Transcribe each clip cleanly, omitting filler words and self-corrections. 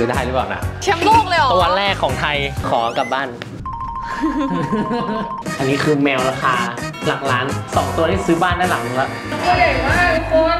รู้ได้หรือเปล่านะแชมป์โลกเลยเหรอตัวแรกของไทยขอกลับบ้าน อันนี้คือแมวราคาหลักล้าน2ตัวที่ซื้อบ้านได้หลังนึงแล้วตัวใหญ่มากคน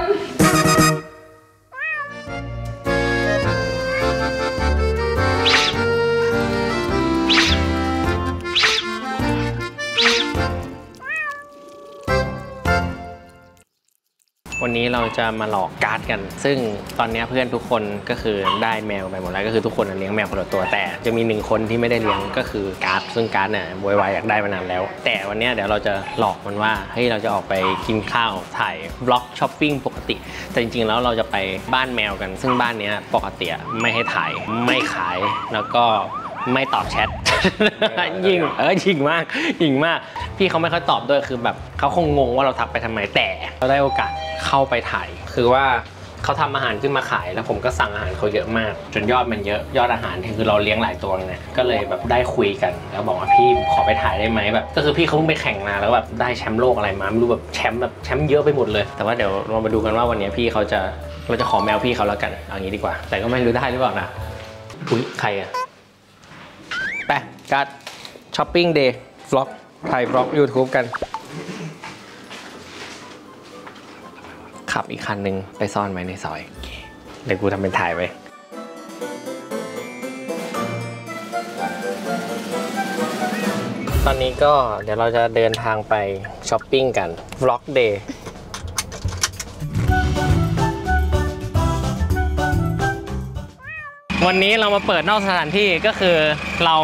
วันนี้เราจะมาหลอกการ์ดกันซึ่งตอนนี้เพื่อนทุกคนก็คือได้แมวไปหมดแล้วก็คือทุกคนเลี้ยงแมวคนละตัวแต่จะมี1คนที่ไม่ได้เลี้ยงก็คือการ์ดซึ่งการ์ดเนี่ยโวยวายอยากได้มานานแล้วแต่วันนี้เดี๋ยวเราจะหลอกมันว่าเฮ้ยเราจะออกไปกินข้าวถ่ายบล็อกช้อปปิ้งปกติแต่จริงๆแล้วเราจะไปบ้านแมวกันซึ่งบ้านนี้ปกติไม่ให้ถ่ายไม่ขายแล้วก็ไม่ตอบแชทยิงมากพี่เขาไม่ค่อยตอบด้วยคือแบบเขาคงงงว่าเราทักไปทำไมแต่เราได้โอกาสเข้าไปถ่ายคือว่าเขาทำอาหารขึ้นมาขายแล้วผมก็สั่งอาหารเขาเยอะมากจนยอดมันเยอะยอดอาหารคือเราเลี้ยงหลายตัวเนี่ยก็เลยแบบได้คุยกันแล้วบอกว่าพี่ขอไปถ่ายได้ไหมแบบก็คือพี่เขาเพิ่งไปแข่งมาแล้วแบบได้แชมป์โลกอะไรมาไม่รู้แบบแชมป์เยอะไปหมดเลยแต่ว่าเดี๋ยวเรามาดูกันว่าวันนี้พี่เขาเราจะขอแมวพี่เขาแล้วกันเอางี้ดีกว่าแต่ก็ไม่รู้ได้หรือเปล่านะอุ๊ยใครอะไปการ์ดช้อปปิ้งเดย์วล็อกถ่ายวล็อก YouTube กันขับอีกคันหนึ่งไปซ่อนไว้ในซอยเดี๋ยวกูทำเป็นถ่ายไว้ตอนนี้ก็เดี๋ยวเราจะเดินทางไปช้อปปิ้งกันวล็อกเดย์วันนี้เรามาเปิดนอกสถานที่ก็คือเรา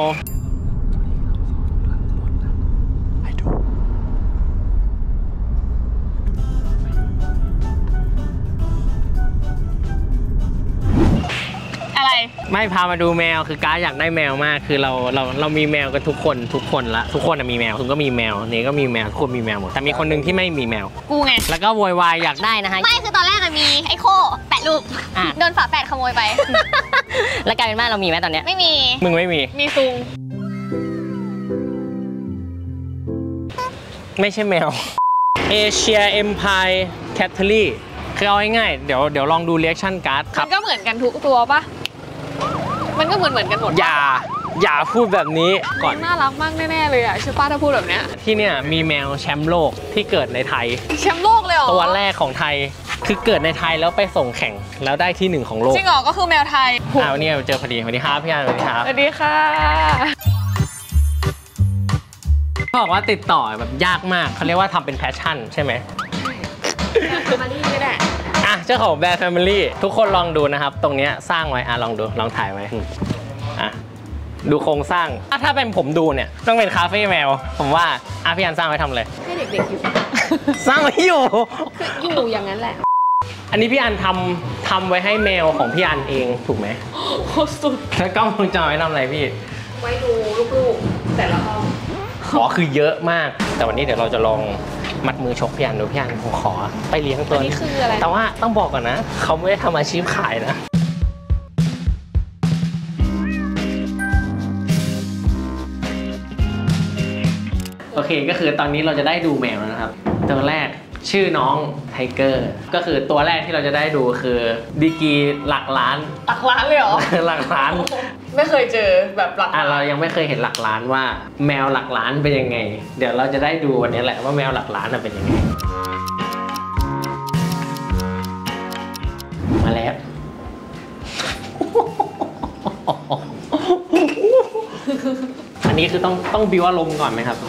ไม่พามาดูแมวคือการ์ดอยากได้แมวมากคือเรามีแมวกันทุกคนละทุกคนมีแมวคุณก็มีแมวนี่ก็มีแมวทุกคนมีแมวหมดแต่มีคนหนึ่งที่ไม่มีแมวกูไงแล้วก็โวยวายอยากได้นะคะไม่คือตอนแรกมีไอ้โค่แปะรูปโดนฝาแฝดขโมยไปแล้วกลายเป็นบ้านเรามีไหมตอนเนี้ยไม่มีมึงไม่มีซุงไม่ใช่แมวเอเชียเอ็มพายแคทเทอรี่คือเอาง่ายๆเดี๋ยวลองดูเรีแอคชั่นการ์ดครับมันก็เหมือนกันทุกตัวปะมันก็เหมือนกันหมดอย่าพูดแบบนี้ก่อนน่ารักมากแน่ๆเลยอ่ะชื่อป้าถ้าพูดแบบเนี้ยที่เนี่ยมีแมวแชมป์โลกที่เกิดในไทยแชมป์โลกเลยเหรอตัวแรกของไทยคือเกิดในไทยแล้วไปส่งแข่งแล้วได้ที่1ของโลกจริงเหรอก็คือแมวไทยวันนี้เจอพอดีสวัสดีครับพี่อันสวัสดีครับสวัสดีค่ะบอกว่าติดต่อแบบยากมากเขาเรียกว่าทำเป็นแพชชั่นใช่ไหมมาดีก็ได้เจ้าของแบรนด์ Family ทุกคนลองดูนะครับตรงนี้สร้างไว้ลองถ่ายไว้ดูโครงสร้างถ้าเป็นผมดูเนี่ยต้องเป็นคาเฟ่แมวผมว่าพี่อันสร้างไว้ทำเลยให้เด็กๆอยู่สร้างไว้อยู่คืออยู่อย่างนั้นแหละอันนี้พี่อันทำไว้ให้แมวของพี่อันเองถูกไหมโคตรสุดแล้วกล้องวงจรไว้ทำอะไรพี่ไว้ดูลูกๆแต่ละห้องคือเยอะมากแต่วันนี้เดี๋ยวเราจะลองมัดมือชกพี่อันดูพี่อันผมขอไปเลี้ยงตัวนี้คืออะไรแต่ว่าต้องบอกก่อนนะเขาไม่ได้ทำอาชีพขายนะโอเคก็คือตอนนี้เราจะได้ดูแมวแล้วนะครับตัวแรกชื่อน้องไทเกอร์ก็คือตัวแรกที่เราจะได้ดูคือดีกีหลักล้านเลยเหรอหลักล้านไม่เคยเจอแบบหลักเรายังไม่เคยเห็นหลักล้านว่าแมวหลักล้านเป็นยังไงเดี๋ยวเราจะได้ดูวันนี้แหละว่าแมวหลักล้านเป็นยังไงมาแล้วอันนี้คือต้องบิวอารมณ์ก่อนไหมครับ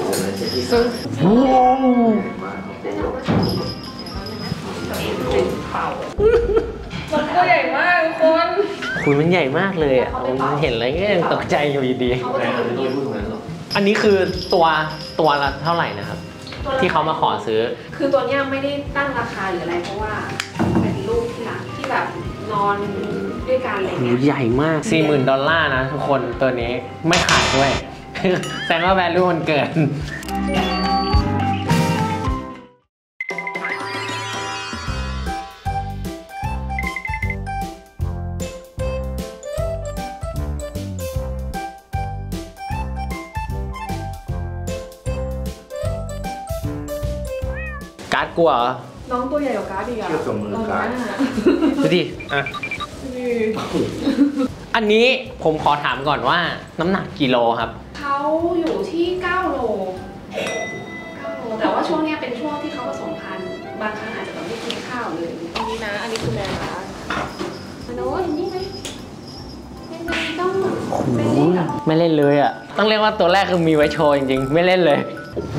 มันตัวใหญ่มากคุณมันใหญ่มากเลยอ่ะมันเห็นอะไรก็ยังตกใจอยู่ดีอันนี้คือตัวละเท่าไหร่นะครับที่เขามาขอซื้อคือตัวนี้ไม่ได้ตั้งราคาหรืออะไรเพราะว่าเป็นลูกที่แบบนอนด้วยกันอะไรเงี้ยใหญ่มาก$40,000นะทุกคนตัวนี้ไม่ขายด้วยแสดงว่า value มันเกินการ์ดกลัวน้องตัวใหญ่กว่าการ์ดอีกอะเทียบกับมือการ์ดดูดิอันนี้ผมขอถามก่อนว่าน้ำหนักกิโลครับเขาอยู่ที่9 โล แต่ว่าช่วงเนี้ยเป็นช่วงที่เขาผสมพันธุ์บางครั้งอาจจะแบบไม่กินข้าวเลยอันนี้นะ อันนี้คือแมวนะโน้ยนี่ไหมเป็นต้องเป็นเล่นกับไม่เล่นเลยอ่ะต้องเรียกว่าตัวแรกคือมีไว้โชว์จริงๆไม่เล่นเลยโอ้โห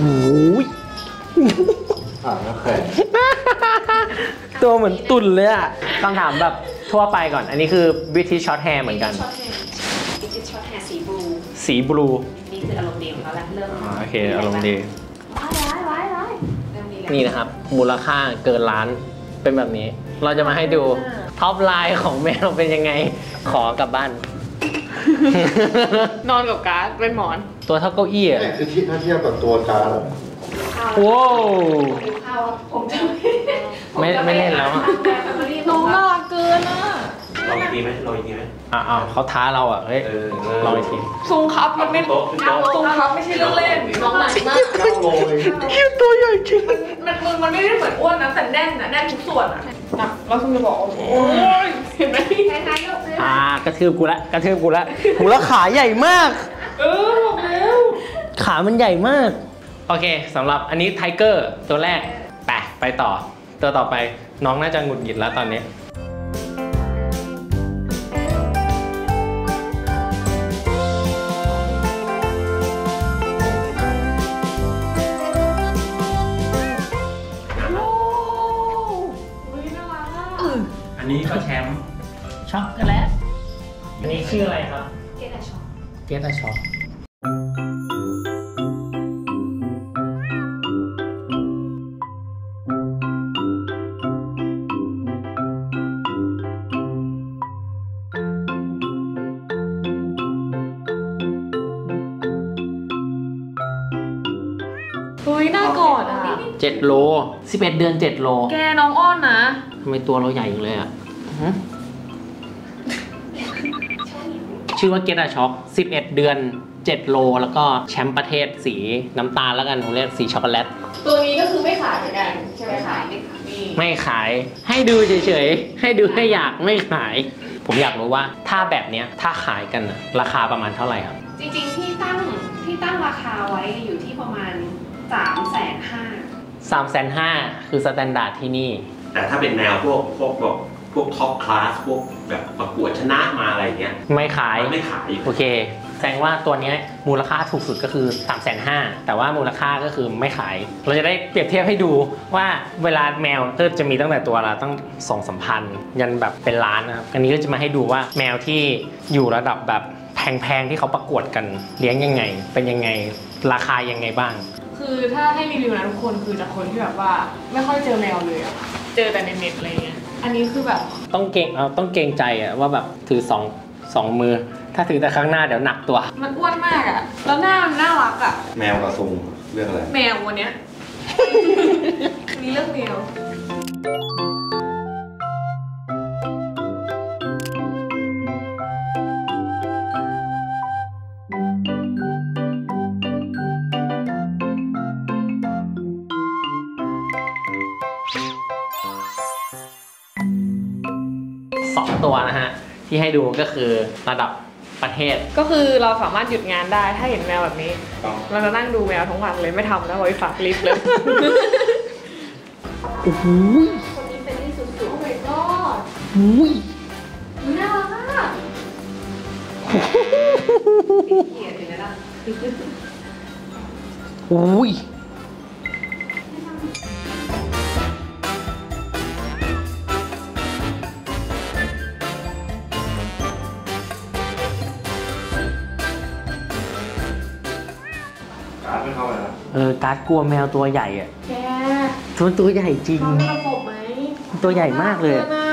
โอเคตัวเหมือนตุ่นเลยอ่ะคำถามแบบทั่วไปก่อน อันนี้คือ British Short Hair เหมือนกัน British Short Hair สีบลูสีบลูนี่คืออารมณ์ดีของเขาแล้วเริ่มโอเคอารมณ์ดีร้ายเริ่มดีแล้วนี่นะครับ มูลค่าเกินล้านเป็นแบบนี้ เราจะมาให้ดูท็อปไลน์ของแมวเป็นยังไงขอกลับบ้านนอนกับการ์ดเป็นหมอนตัวเท่าเก้าอี้อ่ะนี่คือที่ถ้าเทียบกับตัวการดว้าวผมจะไม่เล่นแล้วอะน้องน่ารักเกินอ่ะลองอีกทีไหมลองอีกทีไหมอ่าเขาท้าเราอ่ะเฮ้ยลองอีกทีทรงครับมันไม่โต๊ะขึ้นโต๊ะทรงครับไม่ใช่เรื่องเล่นน้องหนักมาก 9 โลเองตัวใหญ่จริงมันไม่ได้เหมือนอ้วนนะแต่แน่นนะแน่นทุกส่วนอ่ะหนักแล้วคุณจะบอกโอ้ยเห็นไหมคล้ายๆยกเลยกระทืบกูละแล้วขาใหญ่มากบอกแล้วขามันใหญ่มาก โอเคสำหรับอันนี้ไทเกอร์ตัวแรกไปต่อตัวต่อไปน้องน่าจะหงุดหงิดแล้วตอนนี้อันนี้ก็แชมป์ช็อกโกแลตอันนี้ชื่ออะไรครับเกตช็อปเกตาช็อกเฮ้ยน่ากอดอ่ะ 7 โล 11 เดือน 7 โลแกน้องอ้อนนะทำไมตัวเราใหญ่อย่างเลยอ่ะชื่อว่าเกตาช็อก11 เดือน 7 โล แล้วก็แชมป์ประเทศสีน้ำตาลแล้วกันผมเรียกสีช็อกโกแลตตัวนี้ก็คือไม่ขายเหมือนกันใช่ไหมขายไม่ขายไม่ขายให้ดูเฉยๆ ให้ดูให้อยากไม่ขาย ผมอยากรู้ว่าถ้าแบบเนี้ยถ้าขายกันน่ะราคาประมาณเท่าไหร่ครับจริงๆที่ตั้งราคาไว้อยู่ที่ประมาณ 350,000 350,000คือสแตนดาร์ดที่นี่แต่ถ้าเป็นแนวพวกท็อปคลาสพวกแบบประกวดชนะมาอะไรเงี้ยไม่ขายไม่ขายโอเคแสดงว่าตัวนี้มูลค่าถูกสุดก็คือ 350,000แต่ว่ามูลค่าก็คือไม่ขาย เราจะได้เปรียบเทียบให้ดูว่าเวลาแมวก็จะมีตั้งแต่ตัวละตั้ง2-3 พันยันแบบเป็นล้านนะครับอันนี้ก็จะมาให้ดูว่าแมวที่อยู่ระดับแบบแพงๆที่เขาประกวดกันเลี้ยงยังไงเป็นยังไงราคายังไงบ้างคือถ้าให้รีวิวนะทุกคนคือจากคนที่แบบว่าไม่ค่อยเจอแมวเลยอะเจอแต่ในเน็ตอะไรเงี้ยอันนี้คือแบบต้องเกรงใจอะว่าแบบถือ2 มือ ถ้าถือแต่ข้างหน้าเดี๋ยวหนักตัวมันอ้วนมากอะแล้วหน้ามันน่ารักอะแมวกับซุงเรื่องอะไรแมววันเนี้ย มีเรื่องแมว 2 ตัวนะฮะที่ให้ดูก็คือระดับประเทศก็คือเราสามารถหยุดงานได้ถ้าเห็นแมวแบบนี้ เราจะนั่งดูแมวทั้งวันเลยไม่ทำแล้วไว้ฝากลิฟต์เลยโอ้โหคนนี้เป็นที่สุดๆ โอ้ my god อุ้ยน่ารักมากเกลียดเลยนะอุ้ยการดไม่เข้าไปแล้วการ์ดกลัวแมวตัวใหญ่อะแกตัวใหญ่จริงเขาไม่ระบบไหมตัวใหญ่มากเลยน่า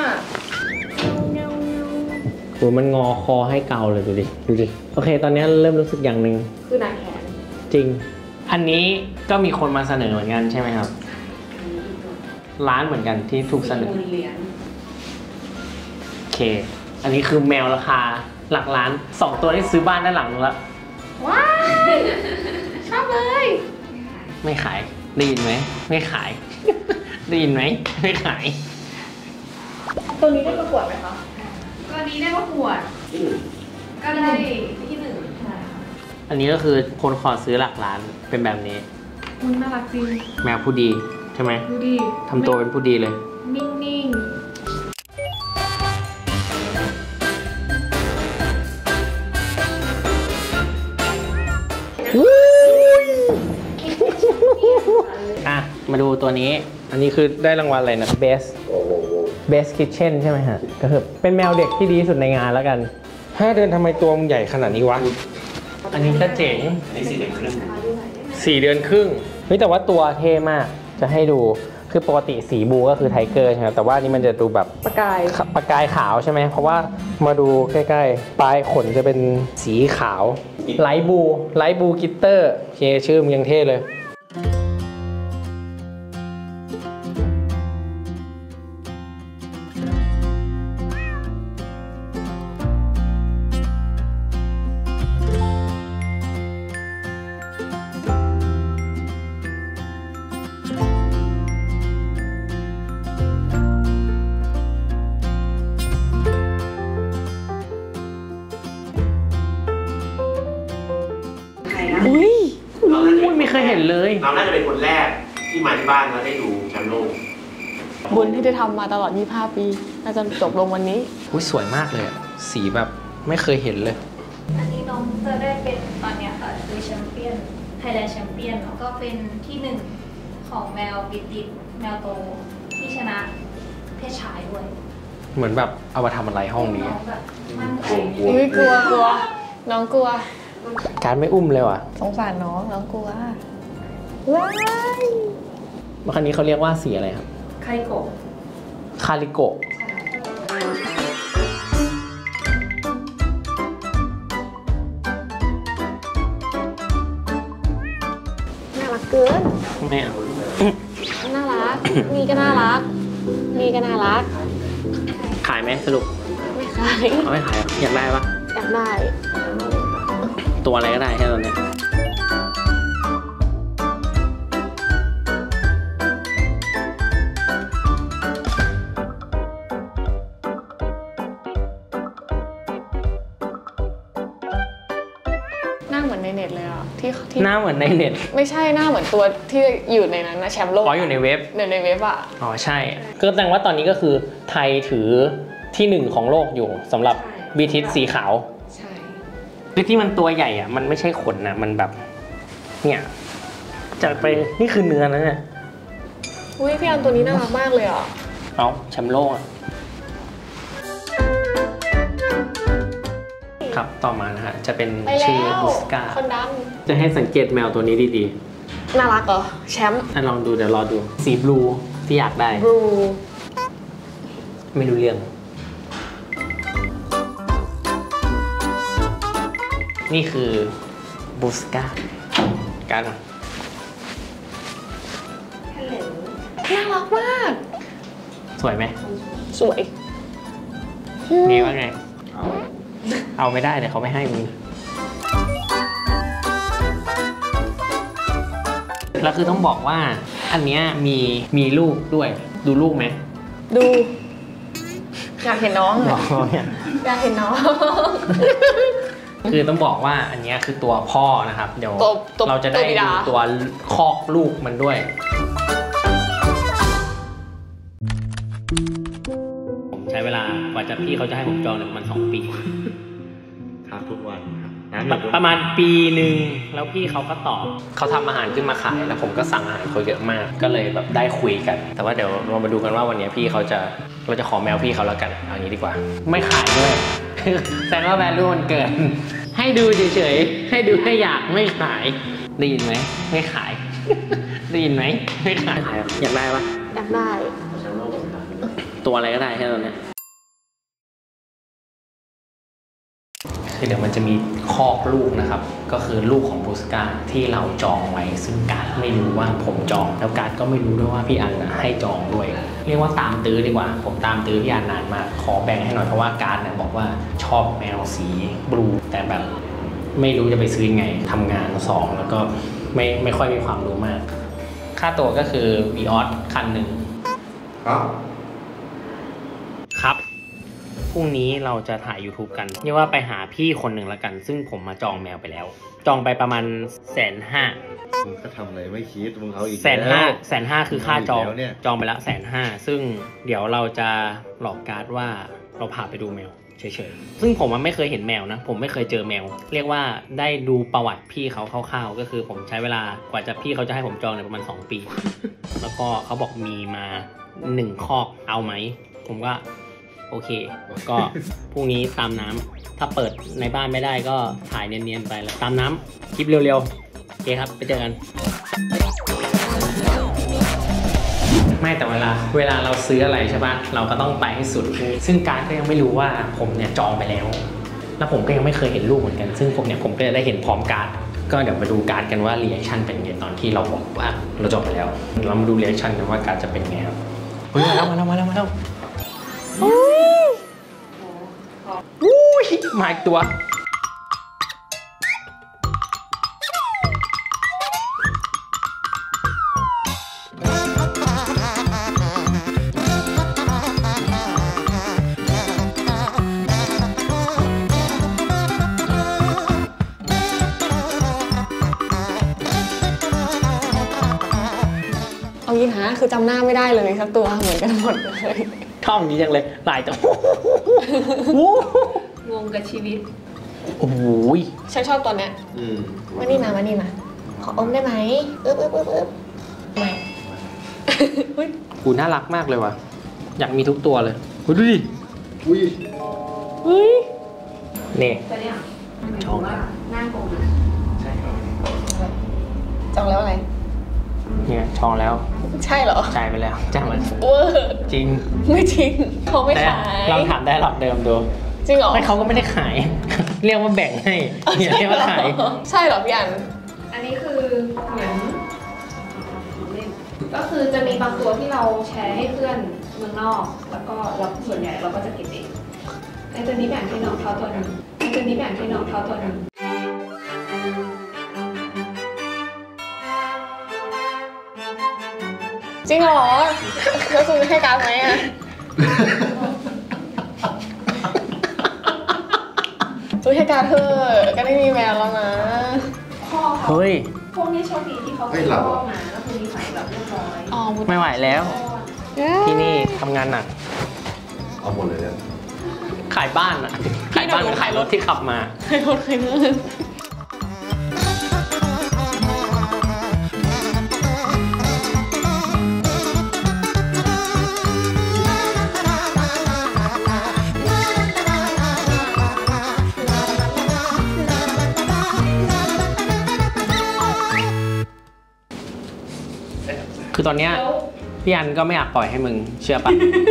โหมันงอคอให้เกาเลยดูดิโอเค ตอนนี้เริ่มรู้สึกอย่างหนึ่งคือหนังแขนจริง อันนี้ก็มีคนมาเสนอเหมือนกันใช่ไหมครับ ร้านเหมือนกันที่ถูกเสนอเหรียญโอเค อันนี้คือแมวราคาหลักล้าน 2 ตัวนี้ซื้อบ้านด้านหลังนึงละว้ายชอบเลยไม่ขาย ได้ยินไหม ไม่ขาย ได้ยินไหม ไม่ขายตัวนี้ได้ประกวดไหมคะตัวนี้ได้ประกวดก็ได้ที่หนึ่งใช่ค่ะอันนี้ก็คือคนขอซื้อหลักล้านเป็นแบบนี้มันน่ารักจริงแมวผู้ดีใช่ไหมดูดิทำตัวเป็นผู้ดีเลยนิ่งๆอ่ะ มาดูตัวนี้ อันนี้คือได้รางวัลอะไรนะ Best Kitchen ใช่ไหมฮะ ก็คือเป็นแมวเด็กที่ดีที่สุดในงานแล้วกัน5 เดือนทำไมตัวมันใหญ่ขนาดนี้วะ อันนี้ก็เจ๋งอันนี้4 เดือนครึ่ง 4 เดือนครึ่งเฮ้ยแต่ว่าตัวเท่มาก จะให้ดู คือปกติสีบลูก็คือไทเกอร์ใช่ไหมแต่ว่านี่มันจะดูแบบประกายประกายขาวใช่ไหม เพราะว่ามาดูใกล้ๆ ปลายขนจะเป็นสีขาว ไลท์บลูกิตเตอร์โอเคชื่อมันยังเท่เลย อุ้ยไม่เคยเห็นเลยเราน่าจะเป็นคนแรกที่มาที่บ้านแล้วได้ดูแชมป์โลกบุญที่ได้ทำมาตลอด 25 ปี น่าจะจบลงวันนี้อุ้ยสวยมากเลยอะสีแบบไม่เคยเห็นเลยอันนี้น้องจะได้เป็นตอนเนี้ยค่ะคือแชมเปี้ยนไทยแลนด์แชมเปี้ยนแล้วก็เป็นที่หนึ่งของแมวบิติแมวโตที่ชนะเพศชายด้วยเหมือนแบบเอามาทำอะไรห้องนี้น้องแบบมั่นใจอุ้ยกลัวน้องกลัวการไม่อุ้มเลยว่ะสงสารน้องกลัว ว้ายคันนี้เขาเรียกว่าสีอะไรครับไคโกะคาริโกะน่ารักเกินไม่เอาน่ารัก นี่ก็น่ารัก นี่ก็น่ารักขายไหมสรุปไม่ขายเอาไม่ขายอยากได้ปะอยากได้ตัวอะไรก็ได้แค่ตอนเนี้ยหน้าเหมือนในเน็ตเลยอ่ะที่หน้าเหมือนในเน็ตไม่ใช่หน้าเหมือนตัวที่อยู่ในนั้นนะแชมป์โลกอ๋ออยู่ในเว็บเดี๋ยวในเว็บอ่ะอ๋อใช่ ก็แสดงว่าตอนนี้ก็คือไทยถือที่ 1 ของโลกอยู่สำหรับบีทิสสีขาวใช่คือที่มันตัวใหญ่อะมันไม่ใช่ขนนะมันแบบ เนี่ยจะไปนี่คือเนื้อนะเนี่ยอุ้ยพี่อันตัวนี้น่ารักมากเลยอ่ะเอาแชมป์โลกอะครับต่อมานะฮะจะเป็นไปแล้ชื่อวบุสกาคนดจะให้สังเกตแมวตัวนี้ดีำน่ารักเหรอ แชมป์ๆลองดูเดี๋ยวรอดูสีบลูที่อยากได้บลูไม่รู้เรื่อง นี่คือบูสกาการน่ารักมากสวยไหมสวยนี่ว่าไง เอาไม่ได้เดี๋ยวเขาไม่ให้มึง แล้วคือต้องบอกว่าอันเนี้ยมีลูกด้วย ดูลูกไหมดู อยากเห็นน้องอะเนี่ยอยากเห็นน้องคือต้องบอกว่าอันเนี้ยคือตัวพ่อนะครับ เดี๋ยวตัวเราจะได้ตัวบิดูดาตัวคอกลูกมันด้วย ผมใช้เวลากว่าจะพี่เขาจะให้ผมจองเนี่ยประมาณ2 ปีครับทุกวันครับประมาณปีหนึ่งแล้วพี่เขาก็ตอบเขาทำอาหารขึ้นมาขายแล้วผมก็สั่งอาหารเขาเยอะมาก ก็เลยแบบได้คุยกัน แต่ว่าเดี๋ยวเรามาดูกันว่าวันนี้พี่เขาเราจะขอแมวพี่เขาแล้วกันเอางี้ดีกว่า ไม่ขายด้วย แสดงว่าแวลูมันเกิน ให้ดูเฉยๆให้ดูให้อยากไม่ขายได้ยินไหมไม่ขาย ได้ยินไหมไม่ขายอยากได้ปะอยากได้ตัวอะไรก็ได้แค่ตอนเนี้ยคือเดี๋ยวมันจะมีคอกลูกนะครับ ก็คือลูกของบูสกาที่เราจองไว้ซึ่งการ์ดไม่รู้ว่าผมจองแล้วการ์ดก็ไม่รู้ด้วยว่าพี่อันนะให้จองด้วย เรียกว่าตามตื้อดีกว่า ผมตามตื้อพี่อันนานมากขอแบ่งให้หน่อยเพราะว่าการ์ดเนี่ยบอกว่าชอบแมวสีบลูแต่แบบไม่รู้จะไปซื้อยังไงทำงาน2แล้วก็ไม่ค่อยมีความรู้มาก ค่าตัวก็คือวีออสคันหนึ่งครับครับพรุ่งนี้เราจะถ่าย YouTube กันเรียกว่าไปหาพี่คนหนึ่งละกัน ซึ่งผมมาจองแมวไปแล้ว จองไปประมาณ150,000 มึงก็ทำอะไรไม่คิดมึงเอาอีก 150,000คือค่าจองแล้วเนี่ยจองไปแล้ว150,000ซึ่งเดี๋ยวเราจะหลอกการ์ดว่าเราพาไปดูแมวเฉยๆซึ่งผมไม่เคยเห็นแมวนะผมไม่เคยเจอแมว เรียกว่าได้ดูประวัติพี่เขาคร่าวๆก็คือผมใช้เวลากว่าจะพี่เขาจะให้ผมจองเนี่ยประมาณ2 ปี แล้วก็เขาบอกมีมา1 คอกเอาไหมผมก็โอเคก็พรุ่งนี้ตามน้ำถ้าเปิดในบ้านไม่ได้ก็ถ่ายเนียนๆไปแล้วตามน้ำคลิปเร็วๆโอเคครับไปเจอกัน ไม่แต่เวลาเราซื้ออะไรใช่ปะเราก็ต้องไปให้สุดซึ่งการก็ยังไม่รู้ว่าผมเนี่ยจองไปแล้วแล้วผมก็ยังไม่เคยเห็นรูปเหมือนกันซึ่งผมก็จะได้เห็นพร้อมการก็เดี๋ยวมาดูการกันว่ารีแอคชั่นเป็นไงตอนที่เราบอกว่าเราจองไปแล้วเรามาดูรีแอคชั่นกันว่าการจะเป็นไงครับเฮ้ยมาแล้วอุ้ยมาอีกตัวเอางี้นะคือจำหน้าไม่ได้เลยสักตัวเหมือนกันหมดเลยท่องนี้จังเลยหลายตัวงงกับชีวิตโอ้โหฉันชอบตัวเนี้ยมานี่มาขออมได้ไหมอึ๊บไม่กูน่ารักมากเลยว่ะอยากมีทุกตัวเลยดูดิอุ้ยนี่ตัวเนี้ยจองแล้วหน้าโกงใช่ครับจองแล้วอะไรเนี่ยจองแล้วใช่เหรอจ่ายไปแล้วจ้างมันเวอร์จริงไม่จริงเขาไม่ขายลองถามได้หรอกเดิมดูจริงเหรอไม่เขาก็ไม่ได้ขาย เรียกว่าแบ่งให้อย่าเรียกว่าขายใช่เหรอพี่อันอันนี้คือเหมือนก็คือจะมีบางตัวที่เราแชร์ให้เพื่อนเมืองนอก แล้วก็เราส่วนใหญ่เราก็จะเก็บเองในตัวนี้แบ่งให้น้องเขาตัวหนึงในตัวนี้แบ่งให้น้องเขาตัวหนึงจริงเหรอแล้วซื้อให้การไหมอ่ะซื้อให้การเธอะก็ได้มีแมวแล้วนะพ่อเขาเฮ้ยพวกนี้โชคดีที่เขาเป็นพ่อมาแล้วคือนิสัยแบบเรียบร้อยอ๋อไม่ไหวแล้ว ที่นี่ทำงานหนักเอาหมดเลยเนี่ยขายบ้านอะขายบ้านกับขายรถที่ขับมาใครรถใครเงินคือตอนเนี้ยพี่อันก็ไม่อยากปล่อยให้มึงเชื่อปะ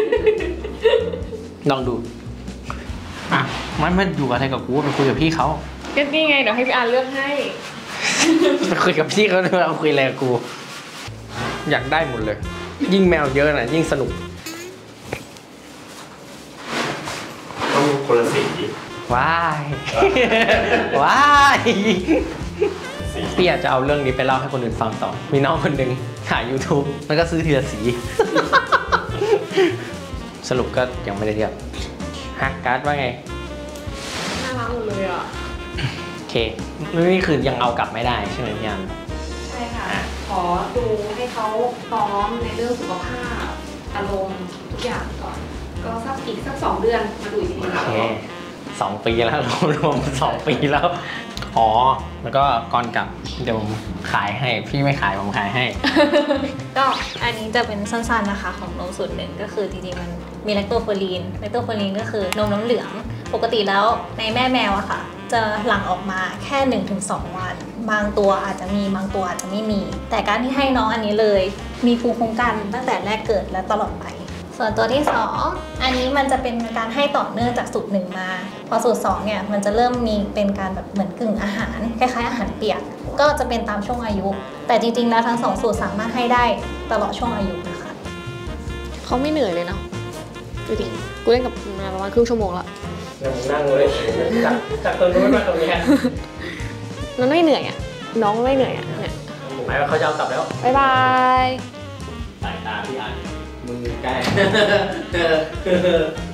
ลองดูอ่ะมันอยู่อะไรกับกูไปคุยกับพี่เขาก็นี่ไงเดี๋ยวให้พี่อันเลือกให้ไปคุยกับพี่เขาด้วยเอาคุยอะไรกับกู อยากได้หมดเลย ยิ่งแมวเยอะน่ะยิ่งสนุกต้องคนละสีว้าย ว้าย พี่อยากจะเอาเรื่องนี้ไปเล่าให้คนอื่นฟังต่อ มีน้องคนหนึ่งถ่าย YouTube แล้วก็ซื้อทีละสี สรุปก็ยังไม่ได้เทียบฮะการ์ดว่าไงน่ารักหมดเลยอ่ะโอเคนี่คือยังเอากลับไม่ได้ใช่ไหมพี่อันใช่ค่ะ ขอดูให้เขาพร้อมในเรื่องสุขภาพ อารมณ์ทุกอย่างก่อน ก็อีกสัก2 เดือนมาดูอีกทีโอเค2 ปีแล้ว รวม2 ปีแล้ว อ๋อ แล้วก็ก่อนกลับเดี๋ยวผมขายให้ พี่ไม่ขายผมขายให้ก็อันนี้จะเป็นสั้นๆนะคะของนมสูตรหนึ่งก็คือจริงๆมันมีแลคโตเฟอรีนก็คือนมน้ำเหลือง ปกติแล้วในแม่แมวอะค่ะ จะหลั่งออกมาแค่ 1-2 วัน บางตัวอาจจะมีบางตัวอาจจะไม่มี แต่การที่ให้น้องอันนี้เลยมีภูมิคุ้มกันตั้งแต่แรกเกิดและตลอดไป ส่วนตัวที่ 2 อันนี้มันจะเป็นการให้ต่อเนื่องจากสูตร 1 มา พอสูตร 2 เนี่ยมันจะเริ่มมีเป็นการแบบเหมือนกึ่งอาหารคล้ายๆอาหารเปียก ก็จะเป็นตามช่วงอายุ แต่จริงๆแล้วทั้ง2 สูตรสามารถให้ได้ตลอดช่วงอายุนะคะเขาไม่เหนื่อยเลยเนาะดูดิกูเล่นกับมาประมาณครึ่งชั่วโมงละนั่งเลยจากตรงนู้นมาตรงนี้มันไม่เหนื่อยอ่ะน้องไม่เหนื่อยอ่ะเนี่ยหมายว่าเขาจะเอากลับแล้วบ๊ายบายสายตาพี่อันมือใกล้